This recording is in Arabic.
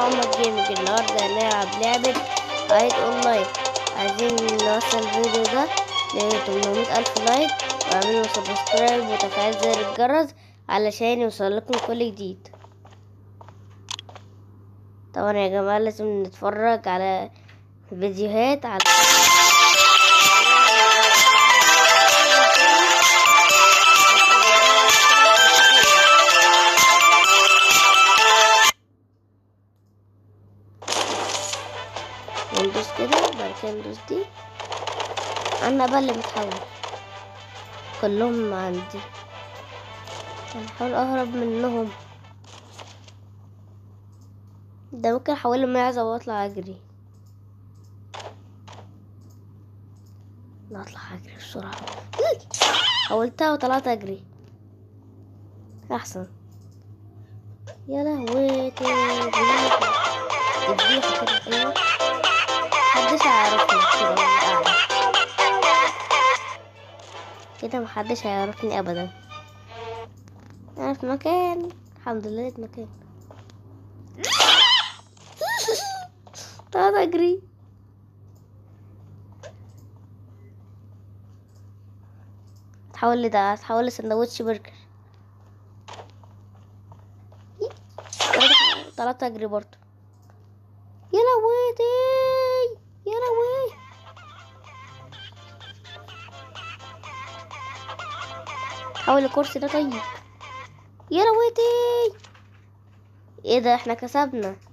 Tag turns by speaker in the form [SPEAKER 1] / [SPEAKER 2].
[SPEAKER 1] عمر جيمنج. النهارده هنلعب لعبة عيد اونلاين. عايزين نوصل الفيديو ده ل 800,000 لايك، واعملوا سبسكرايب وتفعيل زر الجرس علشان يوصلكم كل جديد. طبعا يا جماعة لازم نتفرج على فيديوهات على ندوس كده، بعد كده ندوس دي. انا بقى اللي بتحول كلهم عندي، هنحاول اهرب منهم. ده ممكن احولهم معزة واطلع اجري. لا، اطلع اجري بسرعة. حولتها وطلعت اجري احسن. يا لهوي، تفضيحة كده. ايوه، محدش هيعرفني كده وانا قاعدة كده، محدش هيعرفني ابدا. انا في مكان، الحمد لله لقيت مكان. طلعت اجري. تحول لسندوتش برجر. طلعت اجري برضه. يا لهوتي، يا لهوي. حول الكرسي ده طيب. يا لهوتي، ايه ده؟ احنا كسبنا.